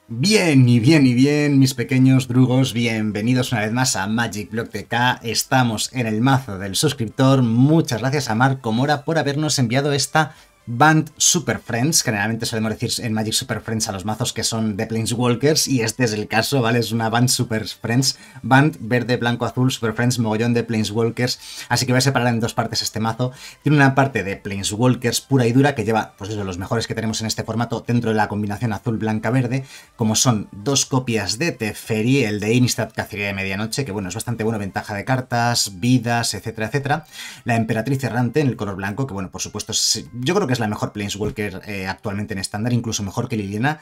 Bien y bien y bien, mis pequeños drugos, bienvenidos una vez más a Magic Block TK. Estamos en el mazo del suscriptor. Muchas gracias a Marco Mora por habernos enviado esta Band Super Friends. Generalmente solemos decir en Magic Super Friends a los mazos que son de Planeswalkers, y este es el caso, ¿vale? Es una Band Super Friends, Band verde, blanco, azul, Super Friends, mogollón de Planeswalkers. Así que voy a separar en dos partes este mazo. Tiene una parte de Planeswalkers pura y dura que lleva, pues eso, los mejores que tenemos en este formato dentro de la combinación azul, blanca, verde, como son dos copias de Teferi, el de Innistrad Cacería de Medianoche, que bueno, es bastante bueno, ventaja de cartas, vidas, etcétera, etcétera. La Emperatriz Errante en el color blanco, que bueno, por supuesto, yo creo que es la mejor Planeswalker actualmente en estándar, incluso mejor que Liliana,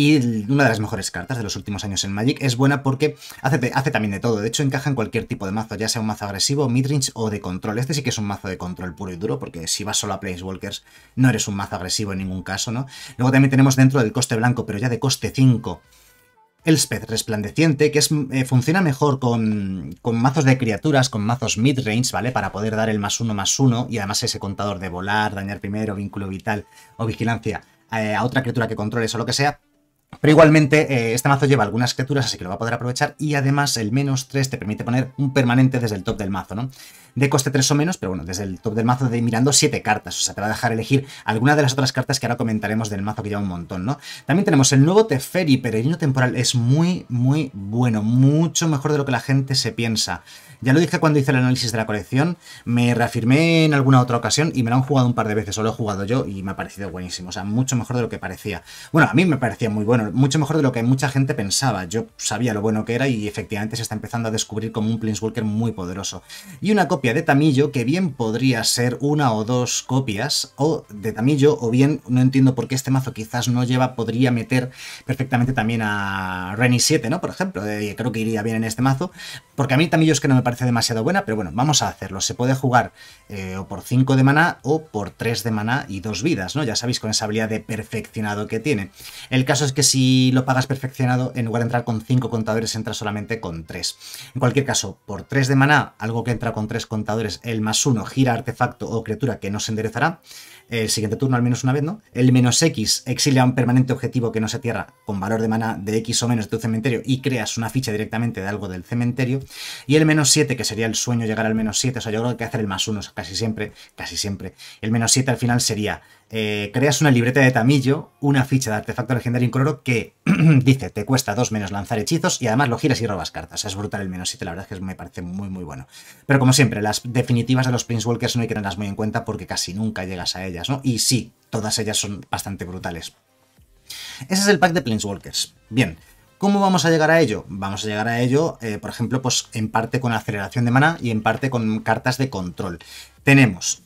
y una de las mejores cartas de los últimos años en Magic. Es buena porque hace también de todo, de hecho encaja en cualquier tipo de mazo, ya sea un mazo agresivo, midrange o de control. Este sí que es un mazo de control puro y duro, porque si vas solo a Planeswalkers no eres un mazo agresivo en ningún caso, ¿no? Luego también tenemos dentro del coste blanco, pero ya de coste 5, Elspeth Resplandeciente, que funciona mejor con mazos de criaturas, con mazos midrange, ¿vale? Para poder dar el +1/+1 y además ese contador de volar, dañar primero, vínculo vital o vigilancia a otra criatura que controles o lo que sea. Pero igualmente, este mazo lleva algunas criaturas, así que lo va a poder aprovechar, y además el -3 te permite poner un permanente desde el top del mazo, ¿no? De coste 3 o menos, pero bueno, desde el top del mazo mirando 7 cartas, o sea, te va a dejar elegir alguna de las otras cartas que ahora comentaremos del mazo, que lleva un montón, ¿no? También tenemos el nuevo Teferi, Peregrino Temporal. Es muy, muy bueno, mucho mejor de lo que la gente se piensa. Ya lo dije cuando hice el análisis de la colección, me reafirmé en alguna otra ocasión y me lo han jugado un par de veces, o lo he jugado yo y me ha parecido buenísimo, o sea, mucho mejor de lo que parecía. Bueno, a mí me parecía muy bueno, mucho mejor de lo que mucha gente pensaba. Yo sabía lo bueno que era y efectivamente se está empezando a descubrir como un Planeswalker muy poderoso. Y una copia de Tamillo, que bien podría ser una o dos copias o de Tamillo, o bien, no entiendo por qué este mazo quizás no lleva, podría meter perfectamente también a Reni 7, ¿no? Por ejemplo, creo que iría bien en este mazo, porque a mí Tamillo es que no me parece demasiado buena, pero bueno, vamos a hacerlo. Se puede jugar o por 5 de maná o por 3 de maná y 2 vidas, ¿no? Ya sabéis, con esa habilidad de perfeccionado que tiene. El caso es que si lo pagas perfeccionado, en lugar de entrar con 5 contadores, entra solamente con 3. En cualquier caso, por 3 de maná, algo que entra con 3 contadores, el +1 gira artefacto o criatura que no se enderezará. El siguiente turno al menos una vez, ¿no? El -X exilia un permanente objetivo que no se tierra con valor de maná de X o menos de tu cementerio y creas una ficha directamente de algo del cementerio. Y el -7, que sería el sueño llegar al -7, o sea, yo creo que hay que hacer el +1 casi siempre, casi siempre. El -7 al final sería, creas una libreta de Tamillo, una ficha de artefacto legendario incoloro que dice, te cuesta 2 menos lanzar hechizos y además lo giras y robas cartas. Es brutal el -7, la verdad es que me parece muy muy bueno. Pero como siempre, las definitivas de los Planeswalkers no hay que tenerlas muy en cuenta porque casi nunca llegas a ellas, ¿no? Y sí, todas ellas son bastante brutales. Ese es el pack de Planeswalkers. Bien, ¿cómo vamos a llegar a ello? Vamos a llegar a ello, por ejemplo, pues en parte con aceleración de maná y en parte con cartas de control. Tenemos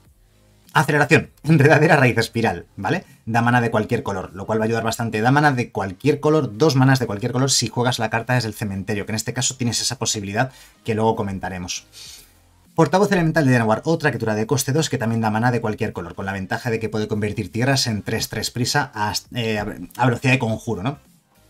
aceleración, enredadera, raíz, espiral, ¿vale? Da mana de cualquier color, lo cual va a ayudar bastante. Da mana de cualquier color, 2 manas de cualquier color si juegas la carta desde el cementerio, que en este caso tienes esa posibilidad que luego comentaremos. Portavoz elemental de Llanowar, otra criatura de coste 2 que también da mana de cualquier color, con la ventaja de que puede convertir tierras en 3/3 prisa a velocidad de conjuro, ¿no?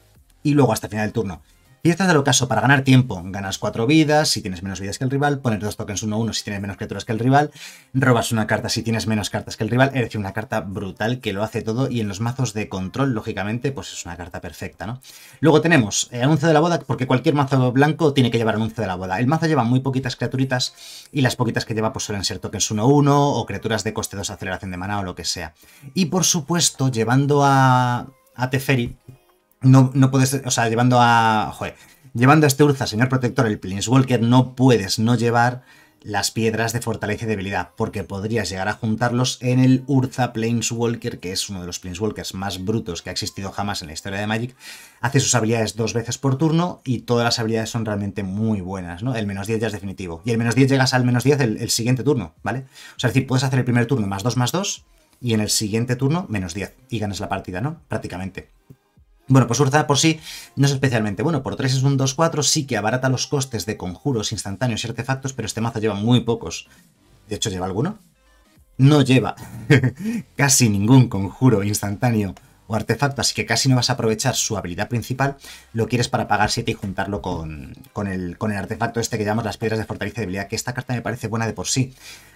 Y luego hasta el final del turno. Fiestas del ocaso, para ganar tiempo, ganas 4 vidas si tienes menos vidas que el rival, pones 2 tokens 1/1 si tienes menos criaturas que el rival, robas una carta si tienes menos cartas que el rival, es decir, una carta brutal que lo hace todo, y en los mazos de control, lógicamente, pues es una carta perfecta, ¿no? Luego tenemos anuncio de la boda, porque cualquier mazo blanco tiene que llevar anuncio de la boda. El mazo lleva muy poquitas criaturitas y las poquitas que lleva pues suelen ser tokens 1/1 o criaturas de coste 2 aceleración de maná o lo que sea. Y por supuesto, llevando a Teferi, no puedes, o sea, llevando a este Urza, señor protector, el Planeswalker, no puedes no llevar las piedras de fortaleza y debilidad, porque podrías llegar a juntarlos en el Urza Planeswalker, que es uno de los Planeswalkers más brutos que ha existido jamás en la historia de Magic. Hace sus habilidades 2 veces por turno y todas las habilidades son realmente muy buenas, ¿no? El -10 ya es definitivo. Y el -10 llegas al -10 el siguiente turno, ¿vale? O sea, es decir, puedes hacer el primer turno +2/+2 y en el siguiente turno -10 y ganas la partida, ¿no? Prácticamente. Bueno, pues Urza por sí no es especialmente bueno. Por 3 es un 2/4, sí que abarata los costes de conjuros instantáneos y artefactos, pero este mazo lleva muy pocos. De hecho, ¿lleva alguno? No lleva casi ningún conjuro instantáneo o artefacto, así que casi no vas a aprovechar su habilidad principal, lo quieres para pagar 7 y juntarlo con el artefacto este que llamamos las piedras de fortaleza y debilidad, que esta carta me parece buena de por sí.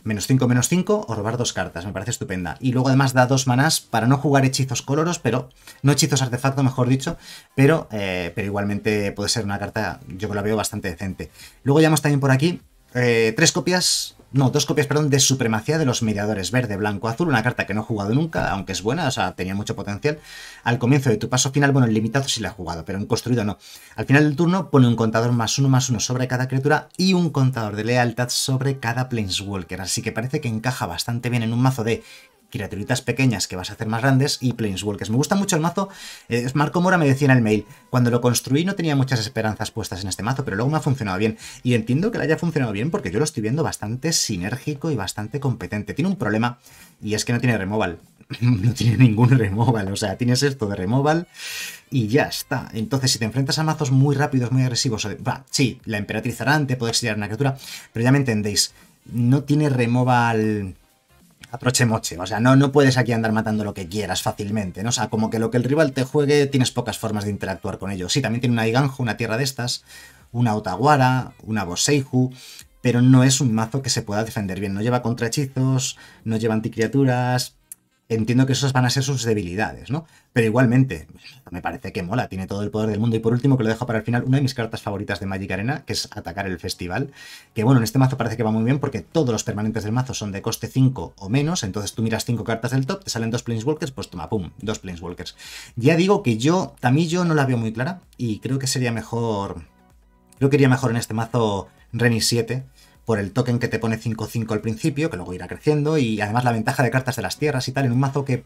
-5/-5 o robar 2 cartas, me parece estupenda. Y luego además da 2 manás para no jugar hechizos coloros, pero no hechizos artefacto, mejor dicho, pero igualmente puede ser una carta, yo que la veo bastante decente. Luego llevamos también por aquí 2 copias, perdón, de Supremacía de los Mediadores, verde, blanco, azul, una carta que no he jugado nunca, aunque es buena, o sea, tenía mucho potencial. Al comienzo de tu paso final, bueno, en limitado sí la he jugado, pero en construido no. Al final del turno pone un contador +1/+1 sobre cada criatura y un contador de lealtad sobre cada Planeswalker, así que parece que encaja bastante bien en un mazo de criaturitas pequeñas que vas a hacer más grandes y Planeswalkers. Me gusta mucho el mazo. Marco Mora me decía en el mail, cuando lo construí no tenía muchas esperanzas puestas en este mazo, pero luego me ha funcionado bien. Y entiendo que le haya funcionado bien porque yo lo estoy viendo bastante sinérgico y bastante competente. Tiene un problema y es que no tiene removal. No tiene ningún removal, o sea, tienes esto de removal y ya está. Entonces, si te enfrentas a mazos muy rápidos, muy agresivos, sí, la Emperatriz Errante, puede exiliar una criatura, pero ya me entendéis, no tiene removal a troche moche, o sea, no puedes aquí andar matando lo que quieras fácilmente, ¿no? O sea, como que lo que el rival te juegue tienes pocas formas de interactuar con ello. Sí, también tiene una Iganjo, una tierra de estas, una Otawara, una Boseiju, pero no es un mazo que se pueda defender bien. No lleva contrahechizos, no lleva anticriaturas. Entiendo que esas van a ser sus debilidades, ¿no? Pero igualmente, me parece que mola, tiene todo el poder del mundo. Y por último, que lo dejo para el final, una de mis cartas favoritas de Magic Arena, que es atacar el festival. Que bueno, en este mazo parece que va muy bien porque todos los permanentes del mazo son de coste 5 o menos. Entonces tú miras 5 cartas del top, te salen 2 Planeswalkers, pues toma, pum, 2 Planeswalkers. Ya digo que también yo no la veo muy clara y creo que sería mejor... Creo que iría mejor en este mazo Reni 7, por el token que te pone 5/5 al principio, que luego irá creciendo, y además la ventaja de cartas de las tierras y tal, en un mazo que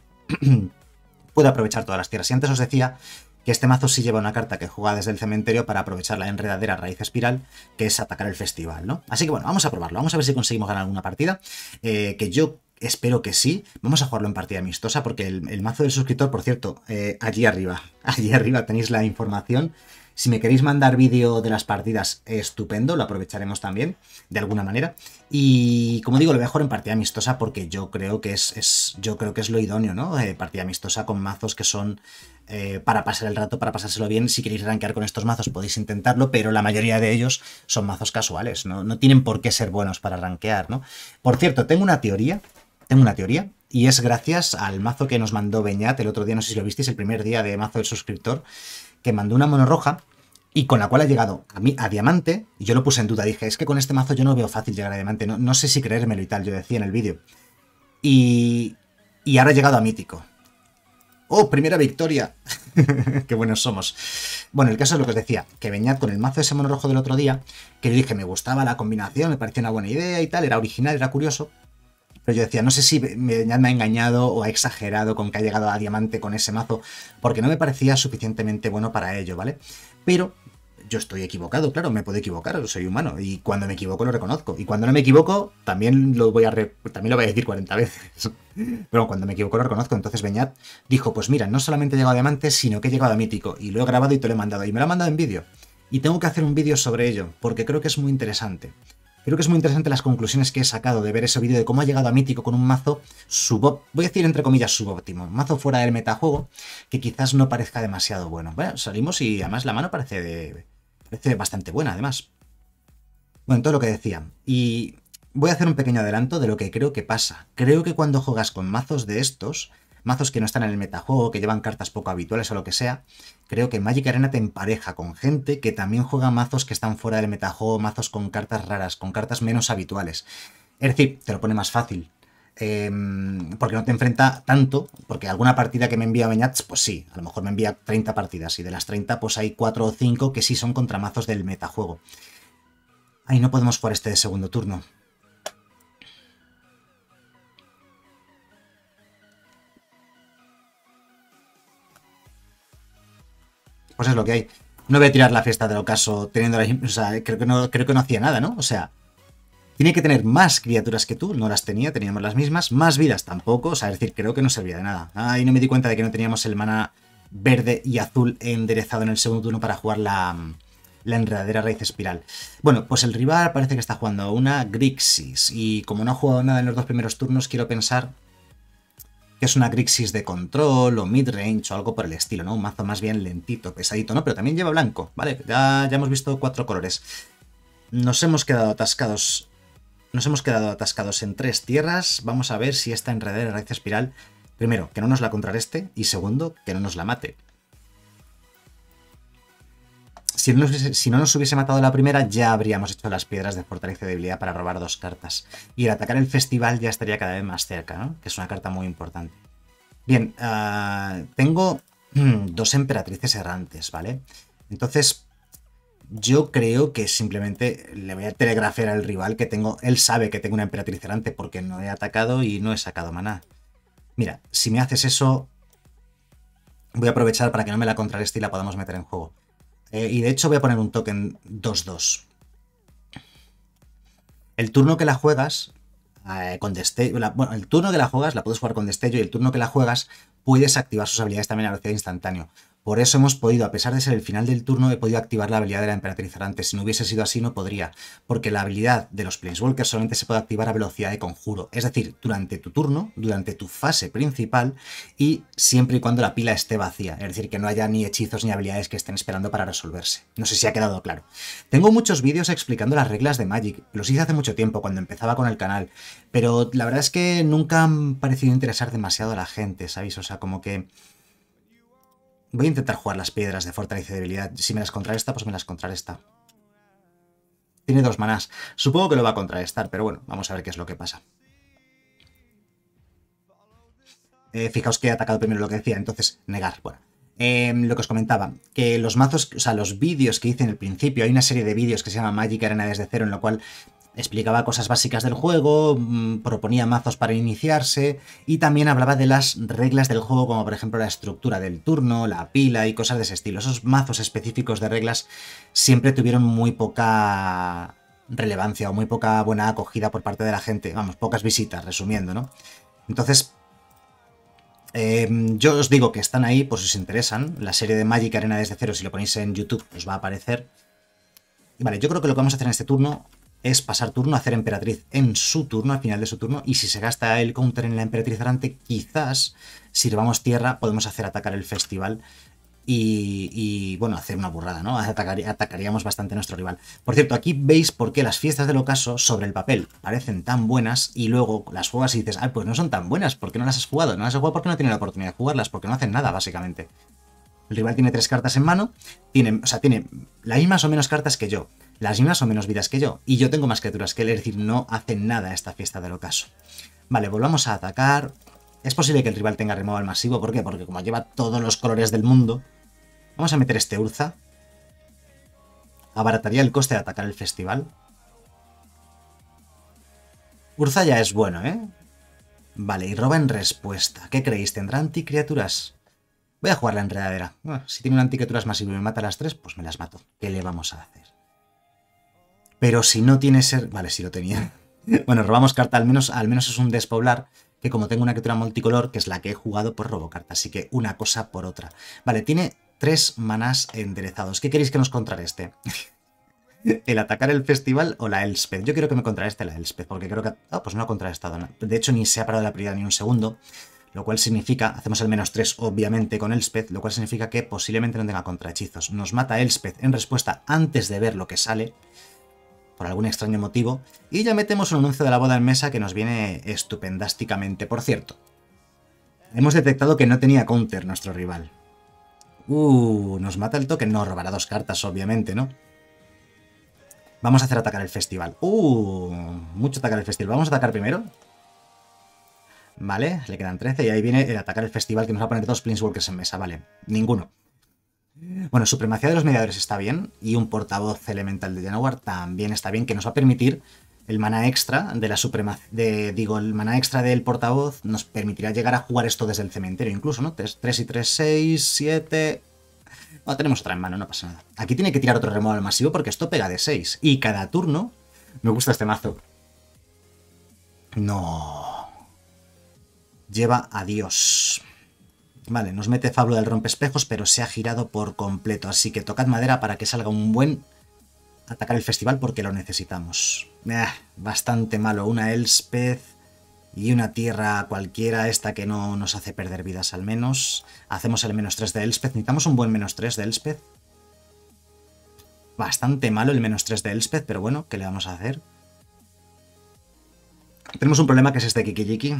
puede aprovechar todas las tierras. Y antes os decía que este mazo sí lleva una carta que juega desde el cementerio para aprovechar la enredadera raíz espiral, que es atacar el festival, ¿no? Así que bueno, vamos a probarlo, vamos a ver si conseguimos ganar alguna partida, que yo espero que sí. Vamos a jugarlo en partida amistosa, porque el mazo del suscriptor, por cierto, allí arriba tenéis la información. Si me queréis mandar vídeo de las partidas, estupendo, lo aprovecharemos también, de alguna manera. Y como digo, lo voy a jugar en partida amistosa porque yo creo que es lo idóneo, ¿no? Partida amistosa con mazos que son para pasar el rato, para pasárselo bien. Si queréis rankear con estos mazos podéis intentarlo, pero la mayoría de ellos son mazos casuales, ¿no? No tienen por qué ser buenos para rankear, ¿no? Por cierto, tengo una teoría, y es gracias al mazo que nos mandó Beñat el otro día, no sé si lo visteis, el primer día de mazo del suscriptor, que mandó una mono roja y con la cual ha llegado a diamante, y yo lo puse en duda, dije, es que con este mazo yo no veo fácil llegar a diamante, no sé si creérmelo y tal, yo decía en el vídeo. Y ahora ha llegado a mítico. ¡Oh, primera victoria! ¡Qué buenos somos! Bueno, el caso es lo que os decía, que Beñat con el mazo de ese mono rojo del otro día, que yo dije, me gustaba la combinación, me parecía una buena idea y tal, era original, era curioso. Pero yo decía, no sé si Beñat me ha engañado o ha exagerado con que ha llegado a diamante con ese mazo, porque no me parecía suficientemente bueno para ello, ¿vale? Pero yo estoy equivocado, claro, me puedo equivocar, soy humano, y cuando me equivoco lo reconozco. Y cuando no me equivoco, también lo voy a decir 40 veces. Pero cuando me equivoco lo reconozco. Entonces Beñat dijo, pues mira, no solamente he llegado a diamante, sino que he llegado a mítico. Y lo he grabado y te lo he mandado. Y me lo ha mandado en vídeo. Y tengo que hacer un vídeo sobre ello, porque creo que es muy interesante. Creo que es muy interesante las conclusiones que he sacado de ver ese vídeo de cómo ha llegado a mítico con un mazo voy a decir entre comillas subóptimo, un mazo fuera del metajuego que quizás no parezca demasiado bueno. Bueno, salimos y además la mano parece bastante buena, además. Bueno, todo lo que decía. Y voy a hacer un pequeño adelanto de lo que creo que pasa. Creo que cuando juegas con mazos de estos, mazos que no están en el metajuego, que llevan cartas poco habituales o lo que sea, creo que Magic Arena te empareja con gente que también juega mazos que están fuera del metajuego, mazos con cartas raras, con cartas menos habituales. Es decir, te lo pone más fácil. Porque no te enfrenta tanto, porque alguna partida que me envía Beñat, pues sí, a lo mejor me envía 30 partidas y de las 30 pues hay 4 o 5 que sí son contra mazos del metajuego. Ay, no podemos jugar este de segundo turno. Pues es lo que hay. No voy a tirar la fiesta del ocaso teniendo la... O sea, creo que no hacía nada, ¿no? O sea, tiene que tener más criaturas que tú, no las tenía, teníamos las mismas, más vidas tampoco, o sea, es decir, creo que no servía de nada. Ahí no me di cuenta de que no teníamos el mana verde y azul enderezado en el segundo turno para jugar la enredadera raíz espiral. Bueno, pues el rival parece que está jugando una Grixis, y como no ha jugado nada en los 2 primeros turnos, quiero pensar que es una Grixis de control o midrange o algo por el estilo, ¿no? Un mazo más bien lentito, pesadito, ¿no? Pero también lleva blanco, ¿vale? Ya hemos visto 4 colores. Nos hemos quedado atascados. Nos hemos quedado atascados en 3 tierras. Vamos a ver si esta enredadera de raíz espiral, primero, que no nos la contrarreste, y segundo, que no nos la mate. Si no nos hubiese matado la primera, ya habríamos hecho las piedras de fortaleza y debilidad para robar 2 cartas. Y el atacar el festival ya estaría cada vez más cerca, ¿no? Que es una carta muy importante. Bien, tengo 2 emperatrices errantes, ¿vale? Entonces, yo creo que simplemente le voy a telegrafiar al rival que tengo... Él sabe que tengo una emperatriz errante porque no he atacado y no he sacado maná. Mira, si me haces eso, voy a aprovechar para que no me la contrarreste y la podamos meter en juego. Y de hecho voy a poner un token 2-2. El turno que la juegas con destello... Bueno, el turno que la juegas la puedes jugar con destello y el turno que la juegas puedes activar sus habilidades también a velocidad instantánea. Por eso hemos podido, a pesar de ser el final del turno, he podido activar la habilidad de la emperatriz errante. Si no hubiese sido así, no podría, porque la habilidad de los Planeswalkers solamente se puede activar a velocidad de conjuro. Es decir, durante tu turno, durante tu fase principal, y siempre y cuando la pila esté vacía. Es decir, que no haya ni hechizos ni habilidades que estén esperando para resolverse. No sé si ha quedado claro. Tengo muchos vídeos explicando las reglas de Magic. Los hice hace mucho tiempo, cuando empezaba con el canal. Pero la verdad es que nunca han parecido interesar demasiado a la gente, ¿sabéis? O sea, como que... Voy a intentar jugar las piedras de fortaleza y debilidad. Si me las contrarresta, pues me las contrarresta. Tiene 2 manás. Supongo que lo va a contrarrestar, pero bueno, vamos a ver qué es lo que pasa. Fijaos que he atacado primero lo que decía, entonces negar. Bueno, lo que os comentaba, que los mazos, o sea, los vídeos que hice en el principio, hay una serie de vídeos que se llama Magic Arena desde cero, en lo cual explicaba cosas básicas del juego, proponía mazos para iniciarse y también hablaba de las reglas del juego, como por ejemplo la estructura del turno, la pila y cosas de ese estilo. Esos mazos específicos de reglas siempre tuvieron muy poca relevancia o muy poca buena acogida por parte de la gente. Vamos, pocas visitas, resumiendo, ¿no? Entonces, yo os digo que están ahí por si os interesan. La serie de Magic Arena desde cero, si lo ponéis en YouTube, os va a aparecer. Y vale, yo creo que lo que vamos a hacer en este turno es pasar turno, hacer emperatriz en su turno, al final de su turno, y si se gasta el counter en la emperatriz errante, quizás, si robamos tierra, podemos hacer atacar el festival y bueno, hacer una burrada, ¿no? Atacaríamos bastante a nuestro rival. Por cierto, aquí veis por qué las fiestas del ocaso, sobre el papel, parecen tan buenas, y luego las juegas y dices, ah, pues no son tan buenas, ¿por qué no las has jugado? No las has jugado porque no tienes la oportunidad de jugarlas, porque no hacen nada, básicamente. El rival tiene 3 cartas en mano, tiene las mismas o menos cartas que yo, las mismas o menos vidas que yo, y yo tengo más criaturas que él, es decir, no hace nada esta fiesta del ocaso. Vale, volvamos a atacar. Es posible que el rival tenga removal masivo, ¿por qué? Porque como lleva todos los colores del mundo, vamos a meter este Urza. Abarataría el coste de atacar el festival. Urza ya es bueno, ¿eh? Vale, y roba en respuesta. ¿Qué creéis? ¿Tendrá anticriaturas? Voy a jugar la enredadera. Bueno, si tiene una anticriaturas masivo y me mata a las 3, pues me las mato. ¿Qué le vamos a hacer? Pero si no tiene ser... Vale, sí lo tenía. Bueno, robamos carta, al menos es un despoblar, que como tengo una criatura multicolor, que es la que he jugado, pues robo carta. Así que una cosa por otra. Vale, tiene 3 manás enderezados. ¿Qué queréis que nos contrarreste? ¿El atacar el festival o la Elspeth? Yo quiero que me contrarreste la Elspeth, porque creo que... Ah, pues no ha contrarrestado nada. De hecho, ni se ha parado la prioridad ni un segundo. Lo cual significa, hacemos el -3 obviamente con Elspeth, lo cual significa que posiblemente no tenga contrahechizos. Nos mata Elspeth en respuesta antes de ver lo que sale, por algún extraño motivo, y ya metemos un anuncio de la boda en mesa que nos viene estupendásticamente. Por cierto, hemos detectado que no tenía counter nuestro rival. Nos mata el token, no, robará 2 cartas obviamente, ¿no? Vamos a hacer atacar el festival. Mucho atacar el festival. Vamos a atacar primero. Vale, le quedan 13 y ahí viene el atacar el festival que nos va a poner 2 Planeswalkers en mesa. Vale, ninguno. Bueno, supremacía de los mediadores está bien y un portavoz elemental de Llanowar también está bien, que nos va a permitir el mana extra de la supremacía, el mana extra del portavoz nos permitirá llegar a jugar esto desde el cementerio incluso, ¿no? 3 y 3, 6, 7... Bueno, tenemos otra en mano, no pasa nada. Aquí tiene que tirar otro removal masivo porque esto pega de 6 y cada turno... Me gusta este mazo. No... Lleva a Dios. Vale, nos mete Fábula del Rompespejos, pero se ha girado por completo. Así que tocad madera para que salga un buen atacar el festival porque lo necesitamos. Bastante malo. Una Elspeth Y una tierra cualquiera, esta que no nos hace perder vidas al menos. Hacemos el -3 de Elspeth. Necesitamos un buen -3 de Elspeth. Bastante malo el -3 de Elspeth, pero bueno, ¿qué le vamos a hacer? Tenemos un problema que es este Kiki-Jiki.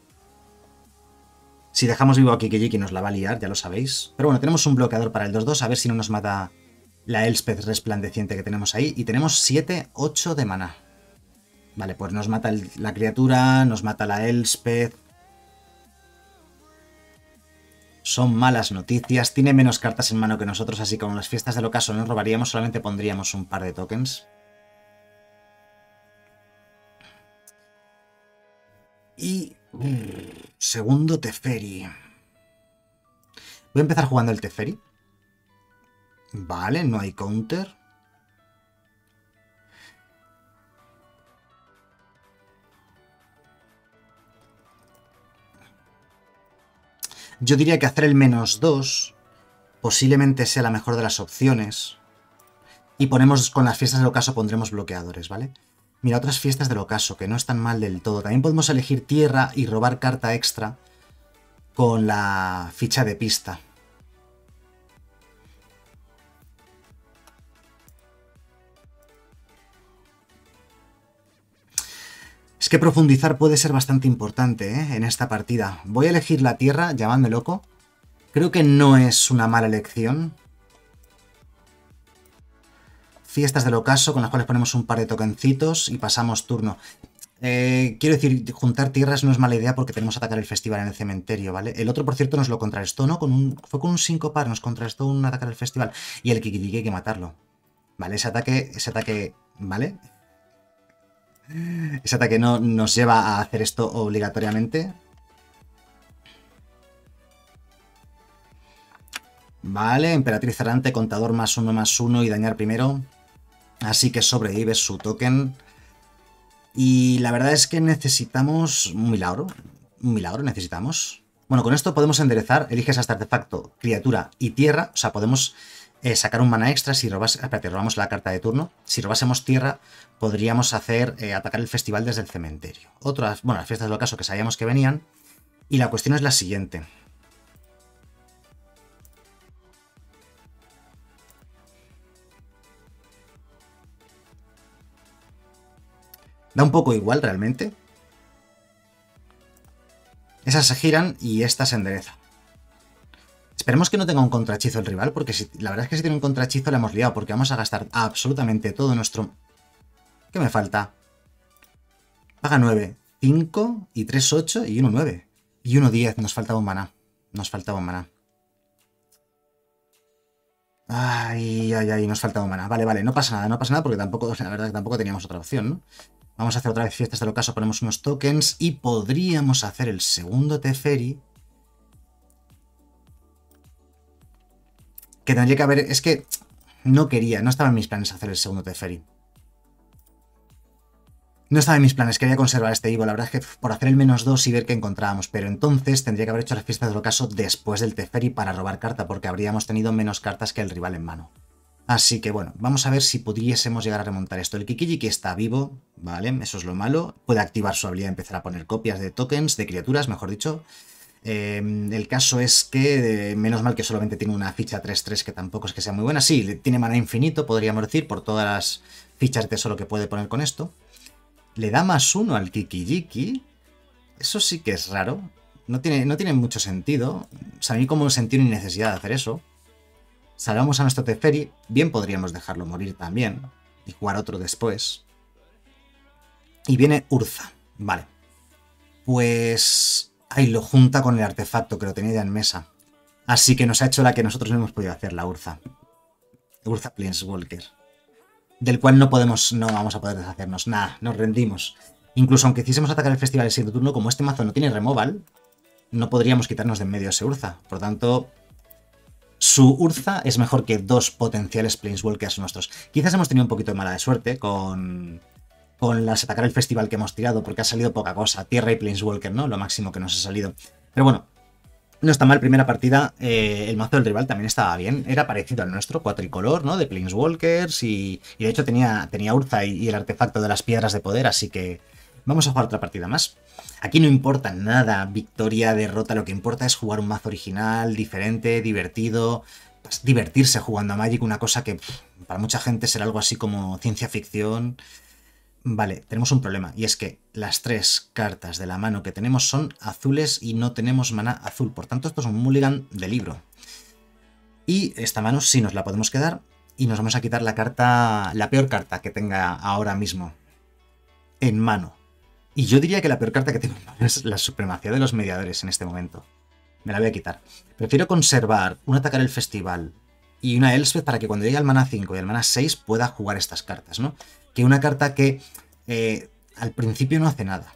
Si dejamos vivo a Kiki-Jiki nos la va a liar, ya lo sabéis. Pero bueno, tenemos un bloqueador para el 2-2, a ver si no nos mata la Elspeth resplandeciente que tenemos ahí. Y tenemos 7-8 de maná. Vale, pues nos mata la criatura, nos mata la Elspeth. Son malas noticias. Tiene menos cartas en mano que nosotros, así que con las fiestas del ocaso no nos robaríamos, solamente pondríamos un par de tokens. Y... segundo Teferi. Voy a empezar jugando el Teferi. Vale, no hay counter. Yo diría que hacer el -2 posiblemente sea la mejor de las opciones. Y ponemos, con las fiestas del ocaso pondremos bloqueadores, ¿vale? Mira, otras fiestas del ocaso, que no están mal del todo. También podemos elegir tierra y robar carta extra con la ficha de pista. Es que profundizar puede ser bastante importante, en esta partida. Voy a elegir la tierra, llamadme loco. Creo que no es una mala elección. Fiestas del ocaso, con las cuales ponemos un par de tokencitos y pasamos turno. Quiero decir, juntar tierras no es mala idea porque tenemos que atacar el festival en el cementerio, ¿vale? El otro, por cierto, nos lo contrarrestó, ¿no? Fue con un 5 par, nos contrarrestó un atacar el festival. Y el Kiki-Jiki hay que matarlo. Vale, ese ataque, ¿vale? Ese ataque no nos lleva a hacer esto obligatoriamente. Vale, Emperatriz Errante, contador +1/+1 y dañar primero. Así que sobrevive su token. Y la verdad es que necesitamos un milagro. Un milagro necesitamos. Bueno, con esto podemos enderezar. Eliges hasta artefacto, criatura y tierra. O sea, podemos sacar un mana extra si robamos la carta de turno. Si robásemos tierra, podríamos hacer atacar el festival desde el cementerio. Otras, bueno, las fiestas del ocaso que sabíamos que venían. Y la cuestión es la siguiente. Da un poco igual realmente. Esas se giran y esta se endereza. Esperemos que no tenga un contrahechizo el rival, porque la verdad es que si tiene un contrahechizo le hemos liado, porque vamos a gastar absolutamente todo nuestro... ¿Qué me falta? Paga 9, 5 y 3, 8 y 1, 9. Y 1, 10, nos faltaba un maná. Nos faltaba un maná. Ay, ay, ay, nos faltaba un maná. Vale, vale, no pasa nada porque tampoco, la verdad es que tampoco teníamos otra opción, ¿no? Vamos a hacer otra vez fiestas del ocaso, ponemos unos tokens y podríamos hacer el segundo Teferi. Que tendría que haber... Es que no estaba en mis planes hacer el segundo Teferi. No estaba en mis planes, quería conservar este Ivo. La verdad es que por hacer el -2 y ver qué encontrábamos. Pero entonces tendría que haber hecho las fiestas del ocaso después del Teferi para robar carta, porque habríamos tenido menos cartas que el rival en mano. Así que bueno, vamos a ver si pudiésemos llegar a remontar esto. El Kiki-Jiki está vivo, ¿vale? Eso es lo malo. Puede activar su habilidad y empezar a poner copias de tokens, de criaturas, mejor dicho. El caso es que, menos mal que solamente tiene una ficha 3-3, que tampoco es que sea muy buena. Sí, tiene mana infinito, podríamos decir, por todas las fichas de tesoro que puede poner con esto. Le da +1 al Kiki-Jiki. Eso sí que es raro. No tiene mucho sentido. O sea, a mí como sentido ni necesidad de hacer eso. Salvamos a nuestro Teferi. Bien podríamos dejarlo morir también. Y jugar otro después. Y viene Urza. Vale. Pues... ahí lo junta con el artefacto que lo tenía ya en mesa. Así que nos ha hecho la que nosotros no hemos podido hacer, la Urza. Urza Planeswalker. Del cual no vamos a poder deshacernos. Nada, nos rendimos. Incluso aunque quisiésemos atacar el festival el siguiente turno, como este mazo no tiene removal, no podríamos quitarnos de en medio ese Urza. Por tanto... su Urza es mejor que 2 potenciales Planeswalkers nuestros. Quizás hemos tenido un poquito de mala suerte con las atacar el festival que hemos tirado, porque ha salido poca cosa. Tierra y Planeswalker, ¿no? Lo máximo que nos ha salido. Pero bueno, no está mal. Primera partida, el mazo del rival también estaba bien. Era parecido al nuestro, cuatricolor, ¿no? De Planeswalkers y de hecho tenía Urza y el artefacto de las piedras de poder, así que vamos a jugar otra partida más. Aquí no importa nada, victoria, derrota, lo que importa es jugar un mazo original, diferente, divertido, pues, divertirse jugando a Magic, una cosa que para mucha gente será algo así como ciencia ficción. Vale, tenemos un problema, y es que las 3 cartas de la mano que tenemos son azules y no tenemos mana azul, por tanto esto es un mulligan de libro. Y esta mano sí nos la podemos quedar, y nos vamos a quitar la carta, la peor carta que tenga ahora mismo en mano. Y yo diría que la peor carta que tengo en mano es la supremacía de los mediadores en este momento. Me la voy a quitar. Prefiero conservar un Atacar el Festival y una Elspeth para que cuando llegue al mana 5 y al mana 6 pueda jugar estas cartas, ¿no? Que una carta que al principio no hace nada.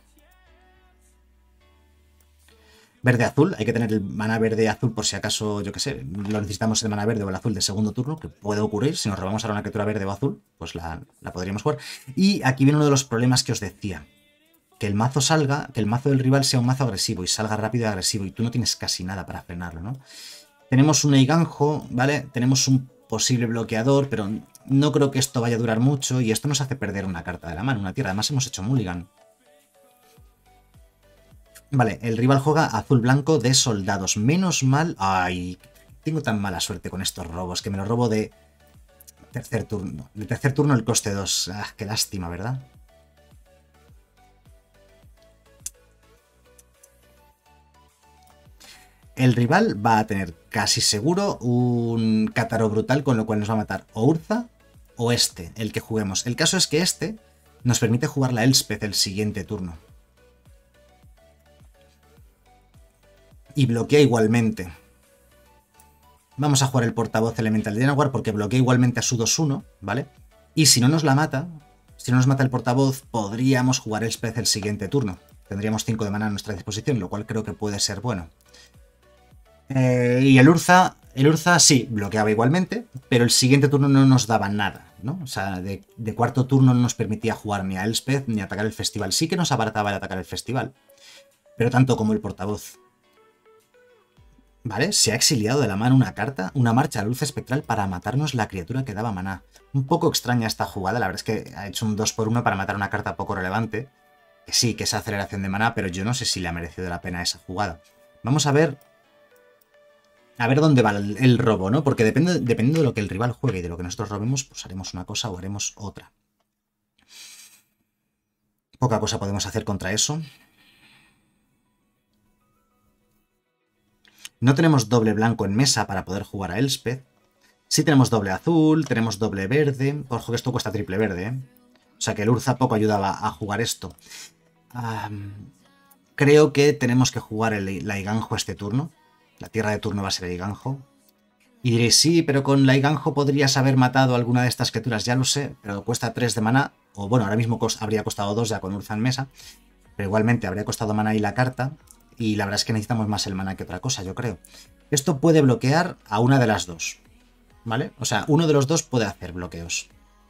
Verde-azul, hay que tener el mana verde-azul por si acaso, yo que sé, lo necesitamos el mana verde o el azul de segundo turno, que puede ocurrir. Si nos robamos ahora una criatura verde o azul, pues la podríamos jugar. Y aquí viene uno de los problemas que os decía. Que el mazo salga, que el mazo del rival sea un mazo agresivo y salga rápido y agresivo y tú no tienes casi nada para frenarlo, ¿no? Tenemos un Eiganjo, ¿vale? Tenemos un posible bloqueador, pero no creo que esto vaya a durar mucho y esto nos hace perder una carta de la mano, una tierra. Además hemos hecho mulligan. Vale, el rival juega azul-blanco de soldados. Menos mal... Ay, tengo tan mala suerte con estos robos que me lo robo de tercer turno. De tercer turno el coste 2. Ah, qué lástima, ¿verdad? El rival va a tener casi seguro un Cátaro brutal, con lo cual nos va a matar o Urza o este, el que juguemos. El caso es que este nos permite jugar la Elspeth el siguiente turno. Y bloquea igualmente. Vamos a jugar el portavoz elemental de Llanowar porque bloquea igualmente a su 2-1, ¿vale? Y si no nos la mata, si no nos mata el portavoz, podríamos jugar Elspeth el siguiente turno. Tendríamos 5 de mana a nuestra disposición, lo cual creo que puede ser bueno. Y el Urza sí, bloqueaba igualmente, pero el siguiente turno no nos daba nada, ¿no? O sea, de cuarto turno no nos permitía jugar ni a Elspeth ni a atacar el festival. Sí que nos abarataba el atacar el festival, pero tanto como el portavoz. ¿Vale? Se ha exiliado de la mano una carta, una marcha a luz espectral para matarnos la criatura que daba maná. Un poco extraña esta jugada, la verdad es que ha hecho un 2x1 para matar una carta poco relevante. Que sí, que es aceleración de maná, pero yo no sé si le ha merecido la pena esa jugada. Vamos a ver dónde va el robo, ¿no? Porque dependiendo de lo que el rival juegue y de lo que nosotros robemos, pues haremos una cosa o haremos otra. Poca cosa podemos hacer contra eso. No tenemos doble blanco en mesa para poder jugar a Elspeth. Sí tenemos doble azul, tenemos doble verde. Ojo que esto cuesta triple verde, ¿eh? O sea que el Urza poco ayudaba a jugar esto. Creo que tenemos que jugar la Eiganjo este turno. La tierra de turno va a ser Eiganjo. Y diréis, sí, pero con la Eiganjo podrías haber matado alguna de estas criaturas. Ya lo sé, pero cuesta 3 de mana. O bueno, ahora mismo habría costado 2 ya con Urza en mesa. Pero igualmente habría costado mana y la carta. Y la verdad es que necesitamos más el mana que otra cosa, yo creo. Esto puede bloquear a una de las dos, ¿vale? O sea, uno de los dos puede hacer bloqueos.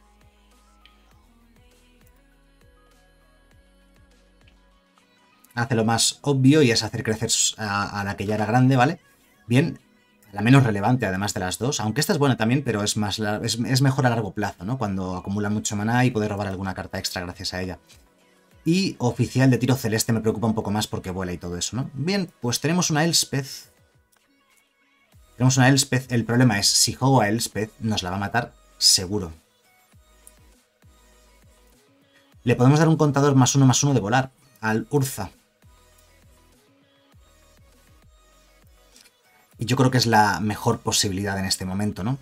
Hace lo más obvio y es hacer crecer a la que ya era grande, ¿vale? Bien, la menos relevante además de las dos. Aunque esta es buena también, pero es mejor a largo plazo, ¿no? Cuando acumula mucho maná y poder robar alguna carta extra gracias a ella. Y oficial de tiro celeste me preocupa un poco más porque vuela y todo eso, ¿no? Bien, pues tenemos una Elspeth. Tenemos una Elspeth. El problema es, si juego a Elspeth, nos la va a matar seguro. Le podemos dar un contador +1/+1 de volar al Urza. Y yo creo que es la mejor posibilidad en este momento, ¿no?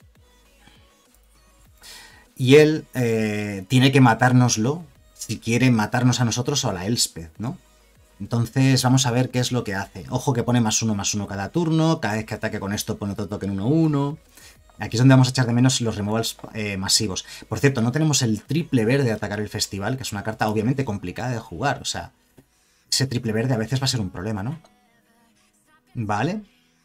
Y él tiene que matárnoslo si quiere matarnos a nosotros o a la Elspeth, ¿no? Entonces vamos a ver qué es lo que hace. Ojo que pone +1/+1 cada turno. Cada vez que ataque con esto pone otro token 1/1. Aquí es donde vamos a echar de menos los removals masivos. Por cierto, no tenemos el triple verde de atacar el festival, que es una carta obviamente complicada de jugar. O sea, ese triple verde a veces va a ser un problema, ¿no? Vale.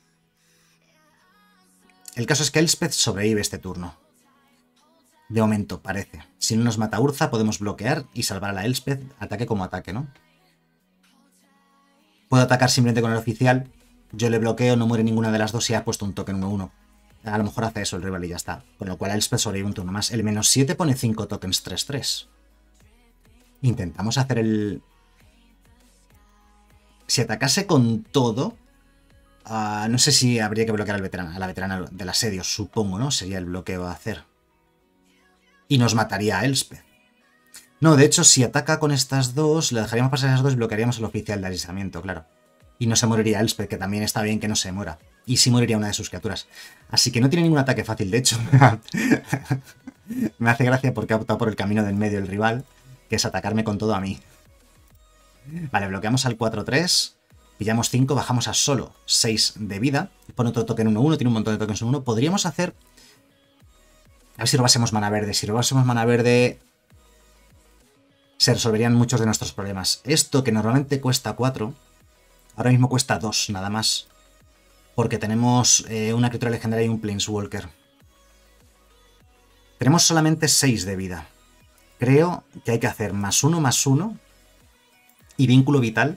El caso es que Elspeth sobrevive este turno. De momento, parece. Si no nos mata Urza, podemos bloquear y salvar a la Elspeth, ataque como ataque, ¿no? Puedo atacar simplemente con el oficial. Yo le bloqueo, no muere ninguna de las dos y ha puesto un token 1/1. A lo mejor hace eso el rival y ya está. Con lo cual Elspeth sobrevive un turno más. El -7 pone 5 tokens 3/3. Intentamos hacer el... Si atacase con todo, no sé si habría que bloquear a la veterana del asedio, supongo, ¿no? Sería el bloqueo a hacer. Y nos mataría a Elspeth. No, de hecho, si ataca con estas dos, le dejaríamos pasar esas dos y bloquearíamos al oficial de alistamiento, claro. Y no se moriría Elspeth, que también está bien que no se muera. Y sí moriría una de sus criaturas. Así que no tiene ningún ataque fácil, de hecho. Me hace gracia porque ha optado por el camino del medio el rival, que es atacarme con todo a mí. Vale, bloqueamos al 4-3, pillamos 5, bajamos a solo 6 de vida. Pone otro token 1-1, tiene un montón de tokens 1-1. Podríamos hacer... A ver si robásemos mana verde. Si robásemos mana verde, se resolverían muchos de nuestros problemas. Esto, que normalmente cuesta 4, ahora mismo cuesta 2 nada más. Porque tenemos una criatura legendaria y un Planeswalker. Tenemos solamente 6 de vida. Creo que hay que hacer +1/+1 y vínculo vital.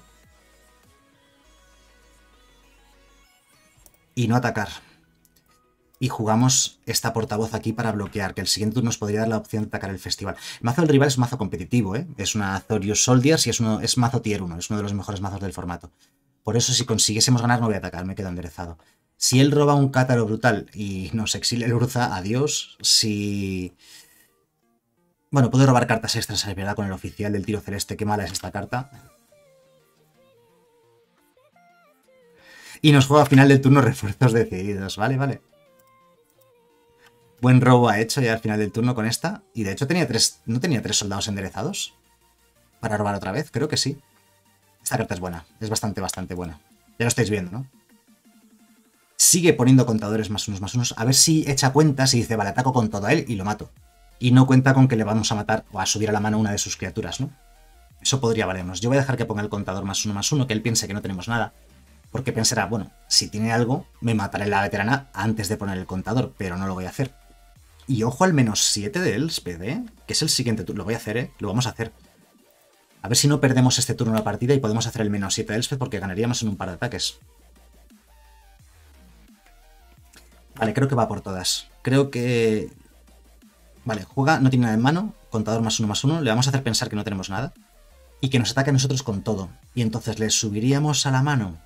Y no atacar. Y jugamos esta portavoz aquí para bloquear, que el siguiente turno nos podría dar la opción de atacar el festival. El mazo del rival es un mazo competitivo, ¿eh? Es una Azorius Soldiers y es mazo tier 1, es uno de los mejores mazos del formato. Por eso, si consiguiésemos ganar, no voy a atacar, me quedo enderezado. Si él roba un Cátaro brutal y nos exilia el Urza, adiós. Si... Bueno, puedo robar cartas extras, es verdad, con el oficial del tiro celeste. Qué mala es esta carta. Y nos juega a final del turno refuerzos decididos. Vale, vale. Buen robo ha hecho ya al final del turno con esta. Y de hecho tenía 3... ¿No tenía 3 soldados enderezados? Para robar otra vez, creo que sí. Esta carta es buena. Es bastante buena. Ya lo estáis viendo, ¿no? Sigue poniendo contadores +1/+1. A ver si echa cuentas y dice, vale, ataco con todo a él y lo mato. Y no cuenta con que le vamos a matar o a subir a la mano una de sus criaturas, ¿no? Eso podría valernos. Yo voy a dejar que ponga el contador +1/+1, que él piense que no tenemos nada. Porque pensará, bueno, si tiene algo, me mataré la veterana antes de poner el contador, pero no lo voy a hacer. Y ojo al -7 de Elspeth, ¿eh? Que es el siguiente turno. Lo voy a hacer, ¿eh? Lo vamos a hacer. A ver si no perdemos este turno de la partida y podemos hacer el -7 de Elspeth porque ganaríamos en un par de ataques. Vale, creo que va por todas. Creo que... Vale, juega, no tiene nada en mano, contador +1/+1, le vamos a hacer pensar que no tenemos nada. Y que nos ataque a nosotros con todo. Y entonces le subiríamos a la mano.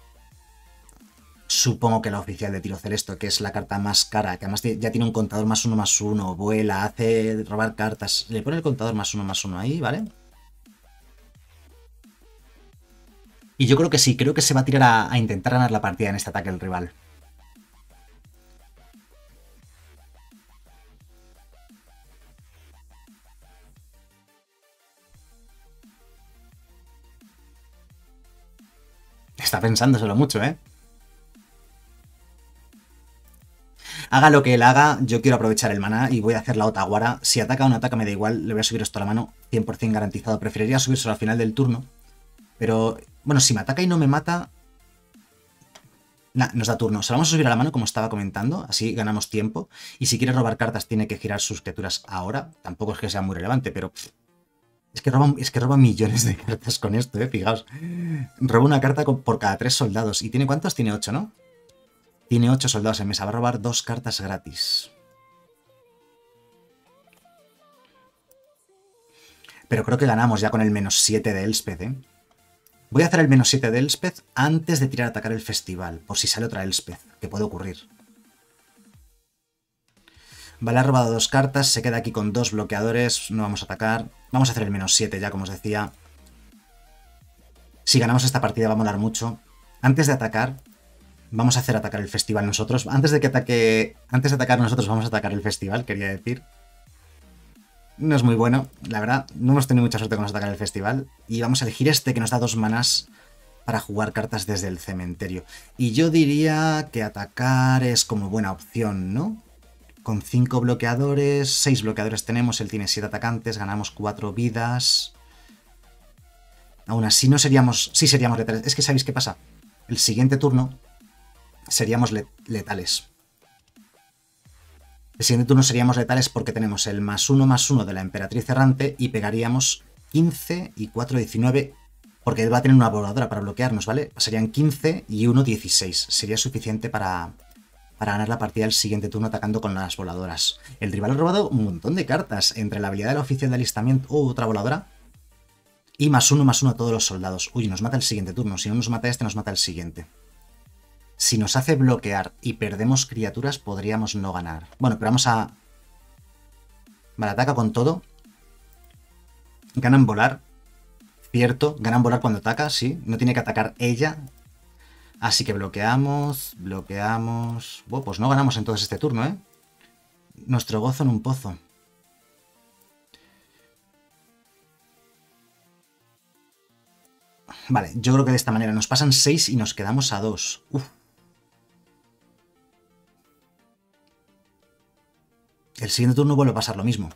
Supongo que la oficial de tiro celeste, que es la carta más cara, que además ya tiene un contador +1/+1, vuela, hace robar cartas. Le pone el contador +1/+1 ahí, ¿vale? Y yo creo que sí, creo que se va a tirar a intentar ganar la partida en este ataque el rival. Está pensándoselo mucho, ¿eh? Haga lo que él haga, yo quiero aprovechar el maná y voy a hacer la Otaguara. Si ataca o no ataca me da igual, le voy a subir esto a la mano, 100% garantizado. Preferiría subírselo al final del turno. Pero, bueno, si me ataca y no me mata... Nah, nos da turno. Se lo vamos a subir a la mano como estaba comentando, así ganamos tiempo. Y si quiere robar cartas tiene que girar sus criaturas ahora. Tampoco es que sea muy relevante, pero... Es que roba millones de cartas con esto, fijaos. Roba una carta por cada 3 soldados. ¿Y tiene cuántos? Tiene 8, ¿no? Tiene 8 soldados en mesa. Va a robar 2 cartas gratis. Pero creo que ganamos ya con el -7 de Elspeth, ¿eh? Voy a hacer el -7 de Elspeth antes de tirar a atacar el festival. Por si sale otra Elspeth, que puede ocurrir. Vale, ha robado 2 cartas. Se queda aquí con 2 bloqueadores. No vamos a atacar. Vamos a hacer el -7 ya, como os decía. Si ganamos esta partida va a molar mucho. Antes de atacar... Vamos a hacer atacar el festival nosotros. Antes de atacar nosotros vamos a atacar el festival, quería decir. No es muy bueno, la verdad. No hemos tenido mucha suerte con atacar el festival. Y vamos a elegir este que nos da 2 manás para jugar cartas desde el cementerio. Y yo diría que atacar es como buena opción, ¿no? Con 5 bloqueadores, 6 bloqueadores tenemos, él tiene 7 atacantes, ganamos 4 vidas. Aún así no seríamos... Sí seríamos letales. Es que ¿sabéis qué pasa? El siguiente turno... seríamos letales. El siguiente turno seríamos letales porque tenemos el +1/+1 de la Emperatriz Errante y pegaríamos 15 y 4, 19, porque él va a tener una voladora para bloquearnos, ¿vale? Serían 15 y 1, 16. Sería suficiente para ganar la partida el siguiente turno atacando con las voladoras. El rival ha robado un montón de cartas entre la habilidad del oficial de alistamiento... otra voladora. Y +1/+1 a todos los soldados. Uy, nos mata el siguiente turno. Si no nos mata este, nos mata el siguiente. Si nos hace bloquear y perdemos criaturas, podríamos no ganar. Bueno, pero vamos a... Vale, ataca con todo. Ganan volar. Cierto, ganan volar cuando ataca, sí. No tiene que atacar ella. Así que bloqueamos, bloqueamos... Bueno, pues no ganamos entonces este turno, ¿eh? Nuestro gozo en un pozo. Vale, yo creo que de esta manera nos pasan 6 y nos quedamos a 2. Uf. El siguiente turno vuelve a pasar lo mismo.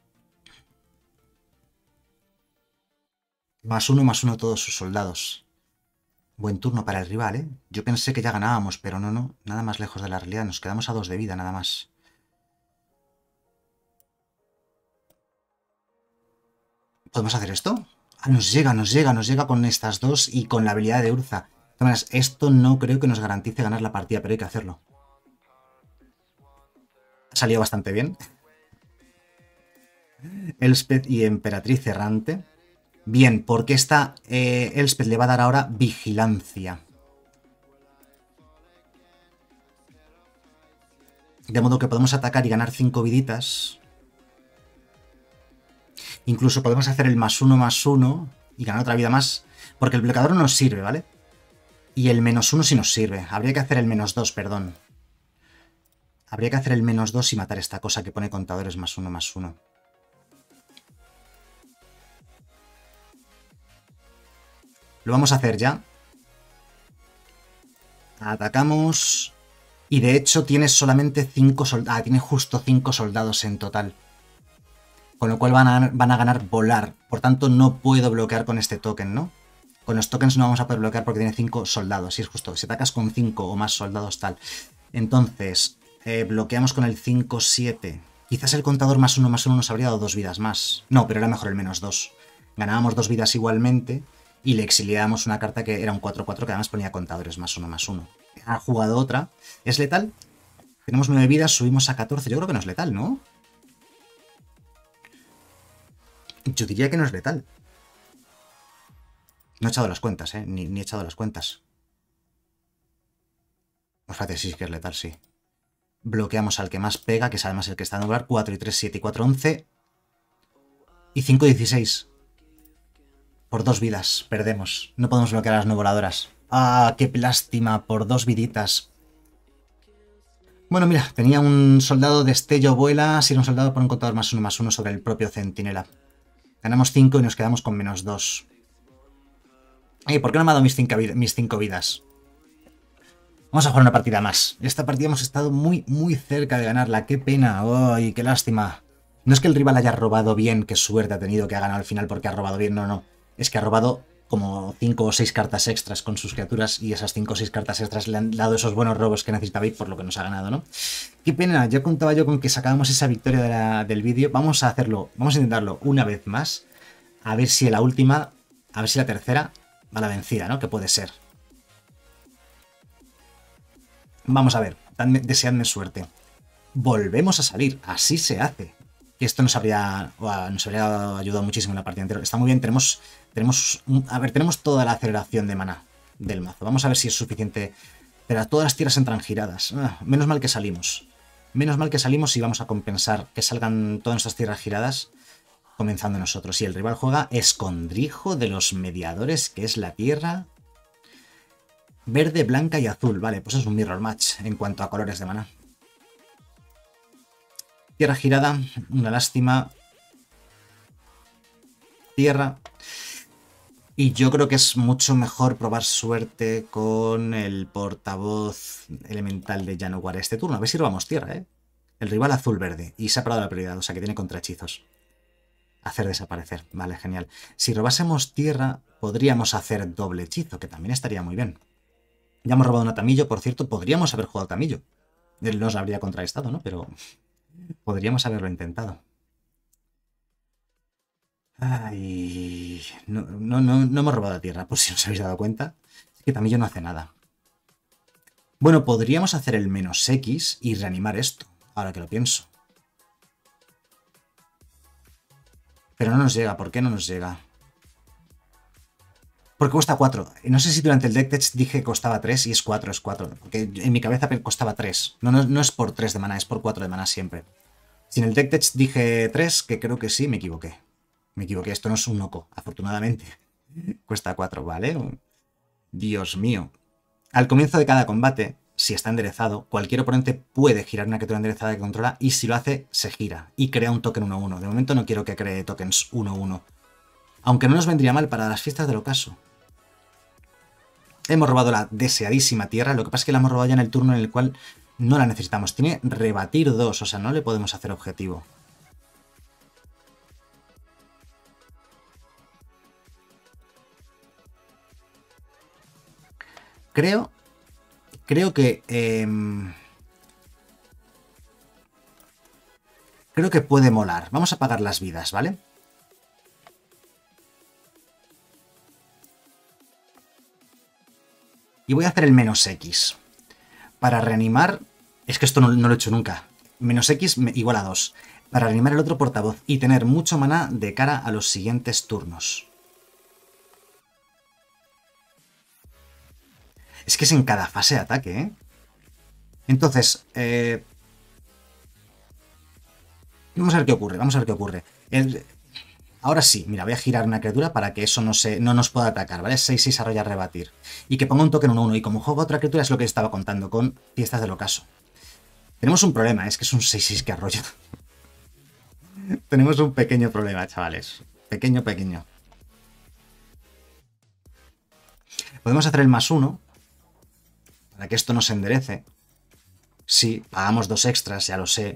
+1/+1 a todos sus soldados. Buen turno para el rival, ¿eh? Yo pensé que ya ganábamos, pero no. Nada más lejos de la realidad. Nos quedamos a 2 de vida, nada más. ¿Podemos hacer esto? Ah, nos llega con estas dos y con la habilidad de Urza. De todas maneras, esto no creo que nos garantice ganar la partida, pero hay que hacerlo. Ha salido bastante bien. Elspeth y Emperatriz Errante. Bien, porque esta Elspeth le va a dar ahora vigilancia. De modo que podemos atacar y ganar 5 viditas. Incluso podemos hacer el +1/+1 y ganar otra vida más. Porque el bloqueador no nos sirve, ¿vale? Y el -1 sí nos sirve. Habría que hacer el -2, perdón. Habría que hacer el -2 y matar esta cosa que pone contadores +1/+1. Lo vamos a hacer ya. Atacamos. Y de hecho tiene solamente 5 soldados. Ah, tiene justo 5 soldados en total. Con lo cual van a ganar volar. Por tanto, no puedo bloquear con este token, ¿no? Con los tokens no vamos a poder bloquear porque tiene 5 soldados. Sí, es justo. Si atacas con 5 o más soldados, tal. Entonces, bloqueamos con el 5-7. Quizás el contador +1/+1 nos habría dado 2 vidas más. No, pero era mejor el -2. Ganábamos 2 vidas igualmente y le exiliábamos una carta que era un 4-4 que además ponía contadores +1/+1. Ha jugado otra. ¿Es letal? Tenemos 9 vidas, subimos a 14. Yo creo que no es letal, ¿no? Yo diría que no es letal. No he echado las cuentas, ¿eh? Ni he echado las cuentas. Pues fíjate, sí que es letal, sí. Bloqueamos al que más pega, que es además el que está en lugar. 4 y 3, 7 y 4, 11. Y 5, 16. Por 2 vidas, perdemos. No podemos bloquear a las no voladoras. ¡Ah, qué lástima! Por 2 viditas. Bueno, mira, tenía un soldado destello vuela. Si era un soldado por un contador +1/+1 sobre el propio centinela. Ganamos 5 y nos quedamos con -2. ¿Por qué no me ha dado mis 5 vidas? Vamos a jugar una partida más. Esta partida hemos estado muy cerca de ganarla. ¡Qué pena! ¡Ay, qué lástima! No es que el rival haya robado bien, qué suerte ha tenido que ha ganado al final porque ha robado bien, no. Es que ha robado como 5 o 6 cartas extras con sus criaturas y esas 5 o 6 cartas extras le han dado esos buenos robos que necesitabais por lo que nos ha ganado, ¿no? ¡Qué pena! Yo contaba con que sacábamos esa victoria del vídeo. Vamos a hacerlo, vamos a intentarlo una vez más. A ver si la última, a ver si la tercera va la vencida, ¿no? Que puede ser. Vamos a ver, deseadme suerte. Volvemos a salir, así se hace. Esto nos habría ayudado muchísimo en la partida anterior. Está muy bien, tenemos toda la aceleración de maná del mazo. Vamos a ver si es suficiente. Pero todas las tierras entran giradas. Menos mal que salimos. Menos mal que salimos y vamos a compensar que salgan todas nuestras tierras giradas comenzando nosotros. Y el rival juega Escondrijo de los Mediadores, que es la tierra verde, blanca y azul. Vale, pues es un mirror match en cuanto a colores de maná. Tierra girada, una lástima. Tierra. Y yo creo que es mucho mejor probar suerte con el portavoz elemental de Januar este turno. A ver si robamos tierra, ¿eh? El rival azul-verde. Y se ha parado la prioridad, o sea que tiene contrahechizos. Hacer desaparecer. Vale, genial. Si robásemos tierra, podríamos hacer doble hechizo, que también estaría muy bien. Ya hemos robado una Tamillo, por cierto. Podríamos haber jugado Tamillo. Él nos habría contrarrestado, ¿no? Pero podríamos haberlo intentado. Ay, no hemos robado la tierra, por si os habéis dado cuenta. Es que Tamillo no hace nada. Bueno, podríamos hacer el -X y reanimar esto, ahora que lo pienso. Pero no nos llega, ¿por qué no nos llega? Porque cuesta 4. No sé si durante el deck test dije que costaba 3 y es 4, es 4. Porque en mi cabeza costaba 3. No es por 3 de maná, es por 4 de maná siempre. Si en el deck test dije 3, que creo que sí, me equivoqué. Me equivoqué, esto no es un Noco, afortunadamente. Cuesta 4, ¿vale? Dios mío. Al comienzo de cada combate, si está enderezado, cualquier oponente puede girar una criatura enderezada que controla y si lo hace, se gira y crea un token 1-1. De momento no quiero que cree tokens 1-1. Aunque no nos vendría mal para las fiestas del ocaso. Hemos robado la deseadísima tierra, lo que pasa es que la hemos robado ya en el turno en el cual no la necesitamos. Tiene rebatir 2, o sea, no le podemos hacer objetivo. Creo que... creo que puede molar. Vamos a pagar las vidas, ¿vale? Y voy a hacer el -X. Para reanimar... Es que esto no lo he hecho nunca. -X igual a 2. Para reanimar el otro portavoz y tener mucho maná de cara a los siguientes turnos. Es que es en cada fase de ataque, ¿eh? Entonces, vamos a ver qué ocurre, vamos a ver qué ocurre. Ahora sí, mira, voy a girar una criatura para que eso no nos pueda atacar, ¿vale? 6-6 arrollar, rebatir. Y que ponga un token 1-1. Y como juego otra criatura es lo que estaba contando con Fiestas del Ocaso. Tenemos un problema, es que es un 6-6 que arrolla. Tenemos un pequeño problema, chavales. Pequeño, pequeño. Podemos hacer el +1 para que esto no se enderece. Sí, pagamos 2 extras, ya lo sé.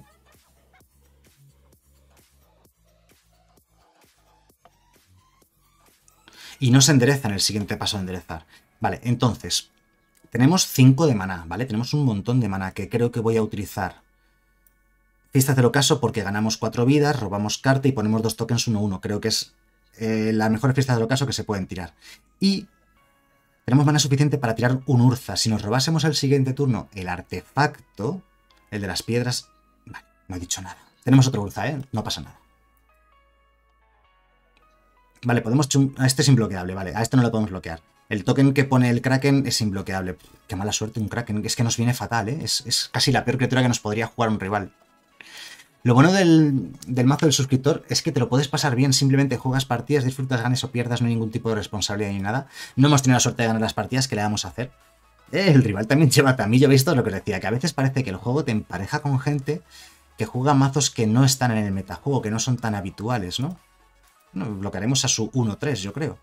Y no se endereza en el siguiente paso de enderezar. Vale, entonces, tenemos 5 de maná, ¿vale? Tenemos un montón de maná que creo que voy a utilizar. Fiestas del Ocaso porque ganamos 4 vidas, robamos carta y ponemos 2 tokens 1-1. Creo que es la mejor fiesta del Ocaso que se pueden tirar. Y tenemos maná suficiente para tirar un Urza. Si nos robásemos el siguiente turno el artefacto, el de las piedras... Vale, no he dicho nada. Tenemos otro Urza, ¿eh? No pasa nada. Vale, podemos... Este es imbloqueable, vale. A este no lo podemos bloquear. El token que pone el Kraken es imbloqueable. Qué mala suerte un Kraken. Es que nos viene fatal, ¿eh? Es casi la peor criatura que nos podría jugar un rival. Lo bueno del mazo del suscriptor es que te lo puedes pasar bien. Simplemente juegas partidas, disfrutas, ganes o pierdas. No hay ningún tipo de responsabilidad ni nada. No hemos tenido la suerte de ganar las partidas que le vamos a hacer. El rival también lleva tamillo. ¿Veis todo lo que os decía? Que a veces parece que el juego te empareja con gente que juega mazos que no están en el metajuego, que no son tan habituales, ¿no? Bueno, bloquearemos a su 1-3, yo creo.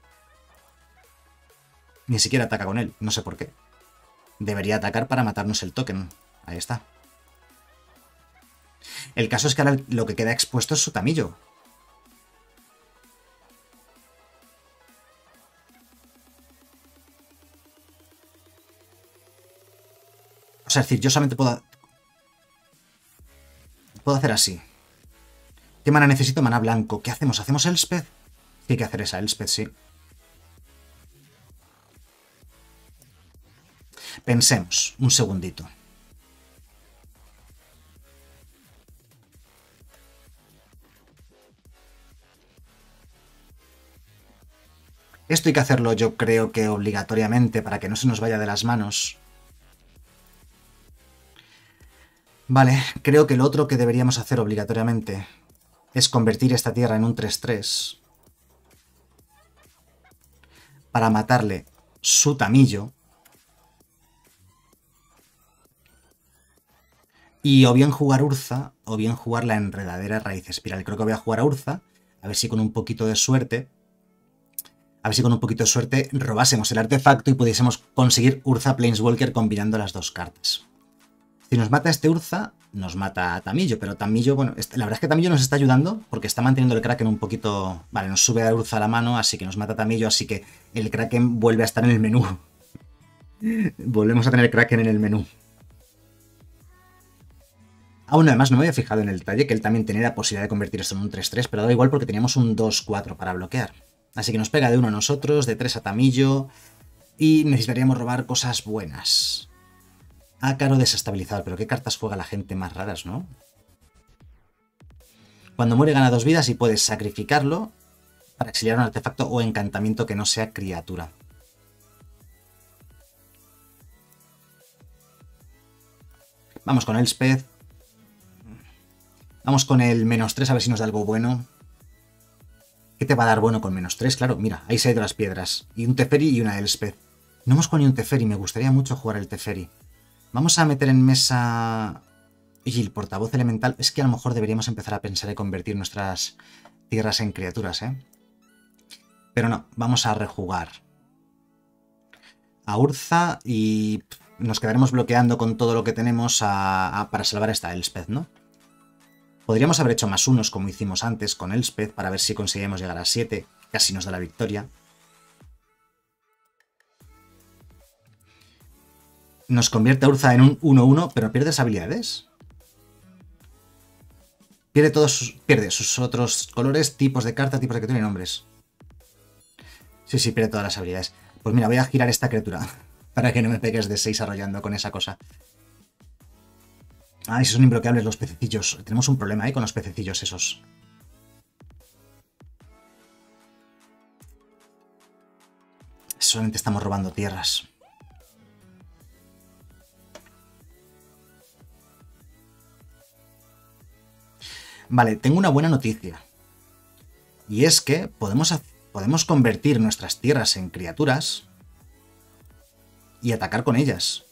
Ni siquiera ataca con él, no sé por qué. Debería atacar para matarnos el token. Ahí está. El caso es que ahora lo que queda expuesto es su tamillo. O sea, es decir, yo solamente puedo hacer así. ¿Qué mana necesito? Mana blanco. ¿Qué hacemos? ¿Hacemos Elspeth? Hay que hacer esa Elspeth, sí. Pensemos, un segundito. Esto hay que hacerlo yo creo que obligatoriamente para que no se nos vaya de las manos. Vale, creo que lo otro que deberíamos hacer obligatoriamente es convertir esta tierra en un 3-3 para matarle su tamillo. Y o bien jugar Urza, o bien jugar la enredadera raíz espiral. Creo que voy a jugar a Urza, a ver si con un poquito de suerte... robásemos el artefacto y pudiésemos conseguir Urza Planeswalker combinando las dos cartas. Si nos mata este Urza, nos mata a Tamillo, pero Tamillo, bueno, la verdad es que Tamillo nos está ayudando porque está manteniendo el Kraken un poquito... Vale, nos sube a Urza a la mano, así que nos mata a Tamillo, así que el Kraken vuelve a estar en el menú. Volvemos a tener Kraken en el menú. Aún además no me había fijado en el detalle que él también tenía la posibilidad de convertir esto en un 3-3, pero da igual porque teníamos un 2-4 para bloquear. Así que nos pega de 1 a nosotros, de 3 a Tamillo, y necesitaríamos robar cosas buenas. Ácaro desestabilizado, pero qué cartas juega la gente más raras, ¿no? Cuando muere gana 2 vidas y puedes sacrificarlo para exiliar un artefacto o encantamiento que no sea criatura. Vamos con Elspeth. Vamos con el -3 a ver si nos da algo bueno. ¿Qué te va a dar bueno con -3? Claro, mira, ahí se han ido las piedras. Y un Teferi y una Elspeth. No hemos jugado ni un Teferi, me gustaría mucho jugar el Teferi. Vamos a meter en mesa... Y el portavoz elemental... Es que a lo mejor deberíamos empezar a pensar en convertir nuestras tierras en criaturas, ¿eh? Pero no, vamos a rejugar a Urza y nos quedaremos bloqueando con todo lo que tenemos para salvar a esta Elspeth, ¿no? Podríamos haber hecho +1 como hicimos antes con Elspeth para ver si conseguimos llegar a 7. Casi nos da la victoria. Nos convierte a Urza en un 1-1, pero pierde habilidades. Pierde sus otros colores, tipos de carta, tipos de criatura y nombres. Sí, pierde todas las habilidades. Pues mira, voy a girar esta criatura para que no me pegues de 6 arrollando con esa cosa. Ah, esos son imbloqueables los pececillos. Tenemos un problema ahí con los pececillos esos. Solamente estamos robando tierras. Vale, tengo una buena noticia. Y es que podemos convertir nuestras tierras en criaturas y atacar con ellas.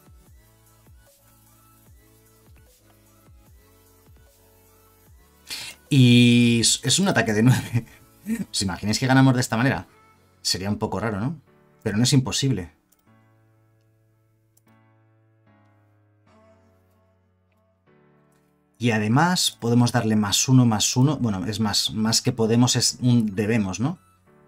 Y es un ataque de 9. ¿Os imagináis que ganamos de esta manera? Sería un poco raro, ¿no? Pero no es imposible. Y además podemos darle +1/+1. Bueno, es más que podemos, es un debemos, ¿no?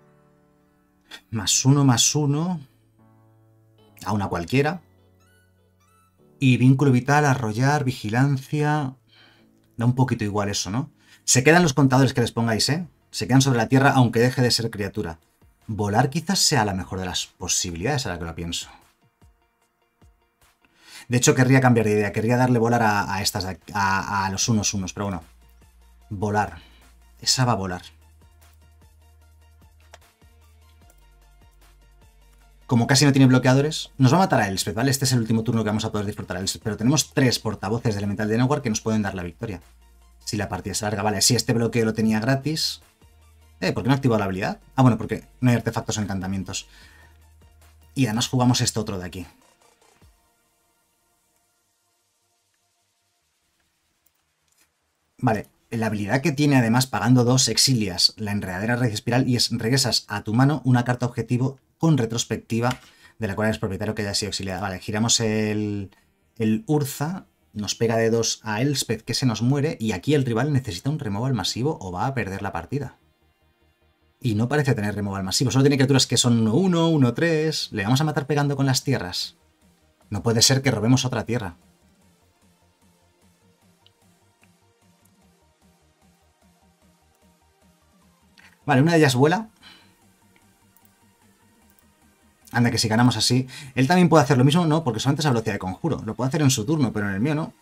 +1/+1 a una cualquiera. Y vínculo vital, arrollar, vigilancia... Da un poquito igual eso, ¿no? Se quedan los contadores que les pongáis, ¿eh? Se quedan sobre la tierra aunque deje de ser criatura. Volar quizás sea la mejor de las posibilidades, ahora que lo pienso. De hecho, querría cambiar de idea. Querría darle volar a estas, a los 1/1, pero bueno. Volar. Esa va a volar. Como casi no tiene bloqueadores, nos va a matar a Elspeth, ¿vale? Este es el último turno que vamos a poder disfrutar a Elspeth. Pero tenemos 3 portavoces de Elemental de Nowhere que nos pueden dar la victoria. Si la partida se larga, vale. Si este bloqueo lo tenía gratis... ¿Por qué no he activado la habilidad? Ah, bueno, porque no hay artefactos o encantamientos. Y además jugamos este otro de aquí. Vale, la habilidad que tiene además pagando 2 exilias la enredadera raíz espiral y regresas a tu mano una carta objetivo con retrospectiva de la cual eres propietario que haya sido exiliada. Vale, giramos el Urza, nos pega de 2 a Elspeth que se nos muere y aquí el rival necesita un removal masivo o va a perder la partida. Y no parece tener removal masivo, solo tiene criaturas que son 1-1, 1-3. ¿Le vamos a matar pegando con las tierras? No puede ser que robemos otra tierra. Vale, una de ellas vuela. Anda, que si ganamos así... Él también puede hacer lo mismo, no, porque solamente es a velocidad de conjuro. Lo puede hacer en su turno, pero en el mío no.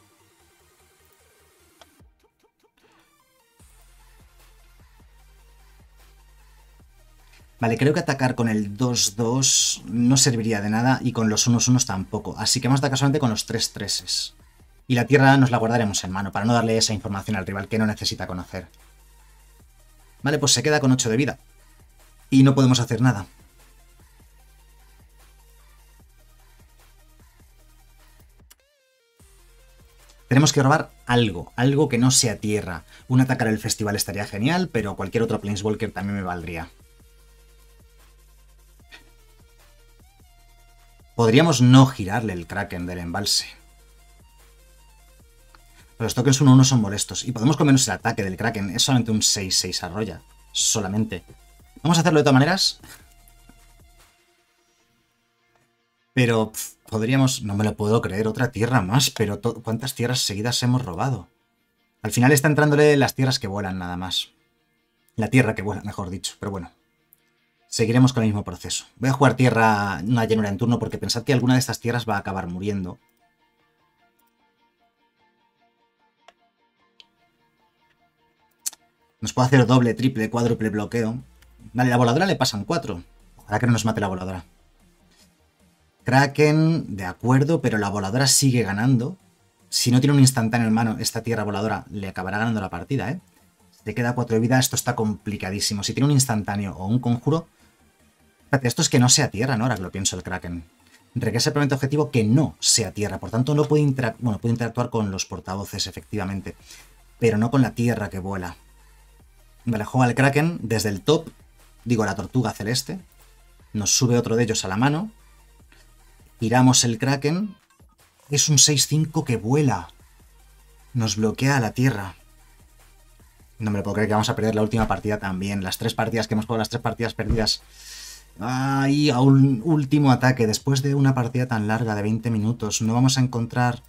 Vale, creo que atacar con el 2-2 no serviría de nada y con los 1-1 tampoco. Así que vamos a atacar solamente con los 3-3. Y la tierra nos la guardaremos en mano para no darle esa información al rival que no necesita conocer. Vale, pues se queda con 8 de vida. Y no podemos hacer nada. Tenemos que robar algo que no sea tierra. Un atacar el festival estaría genial, pero cualquier otro Planeswalker también me valdría. Podríamos no girarle el Kraken del embalse. Pero los tokens 1-1 son molestos. Y podemos comernos el ataque del Kraken. Es solamente un 6-6 arrolla. Solamente. Vamos a hacerlo de todas maneras. Pero podríamos... No me lo puedo creer. Otra tierra más. Pero ¿cuántas tierras seguidas hemos robado? Al final está entrándole las tierras que vuelan nada más. La tierra que vuela, mejor dicho. Pero bueno. Seguiremos con el mismo proceso. Voy a jugar tierra, una llanura en turno, porque pensad que alguna de estas tierras va a acabar muriendo. Nos puede hacer doble, triple, cuádruple bloqueo. Vale, la voladora le pasan 4. Ojalá que no nos mate la voladora. Kraken, de acuerdo, pero la voladora sigue ganando. Si no tiene un instantáneo en mano, esta tierra voladora le acabará ganando la partida, ¿eh? Si te queda 4 de vida, esto está complicadísimo. Si tiene un instantáneo o un conjuro... Espérate, esto es que no sea tierra, ¿no? Ahora que lo pienso, el Kraken. Requiere simplemente objetivo que no sea tierra. Por tanto, no puede, puede interactuar con los portavoces, efectivamente. Pero no con la tierra que vuela. Vale, juega el Kraken desde el top. Digo, la tortuga celeste. Nos sube otro de ellos a la mano. Tiramos el Kraken. Es un 6-5 que vuela. Nos bloquea a la tierra. No me lo puedo creer que vamos a perder la última partida también. Las 3 partidas que hemos jugado, las 3 partidas perdidas. Ay, a un último ataque. Después de una partida tan larga de 20 minutos. No vamos a encontrar...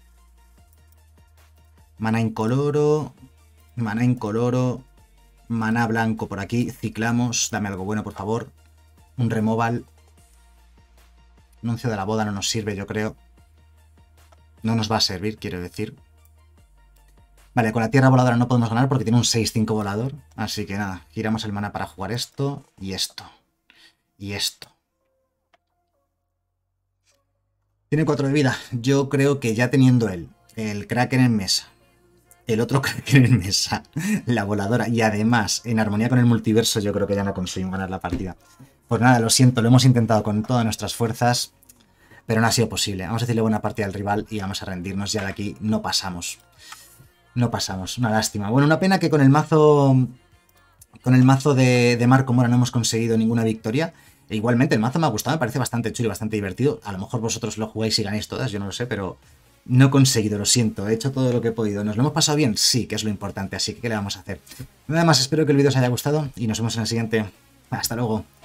Mana incoloro. Mana incoloro. Mana blanco por aquí. Ciclamos. Dame algo bueno, por favor. Un removal. Anuncio de la boda no nos sirve, yo creo. No nos va a servir, quiero decir. Vale, con la tierra voladora no podemos ganar porque tiene un 6-5 volador. Así que nada, giramos el mana para jugar esto y esto. Y esto. Tiene 4 de vida. Yo creo que ya teniendo él, el Kraken en mesa, el otro Kraken en mesa, la voladora y además en armonía con el multiverso, yo creo que ya no conseguimos ganar la partida. Pues nada, lo siento, lo hemos intentado con todas nuestras fuerzas, pero no ha sido posible. Vamos a decirle buena partida al rival y vamos a rendirnos. Ya de aquí no pasamos. No pasamos, una lástima. Bueno, una pena que con el mazo de Marco Mora no hemos conseguido ninguna victoria. E igualmente, el mazo me ha gustado, me parece bastante chulo y bastante divertido. A lo mejor vosotros lo jugáis y ganéis todas, yo no lo sé, pero no he conseguido, lo siento. He hecho todo lo que he podido. ¿Nos lo hemos pasado bien? Sí, que es lo importante, así que ¿qué le vamos a hacer? Nada más, espero que el vídeo os haya gustado y nos vemos en el siguiente. Hasta luego.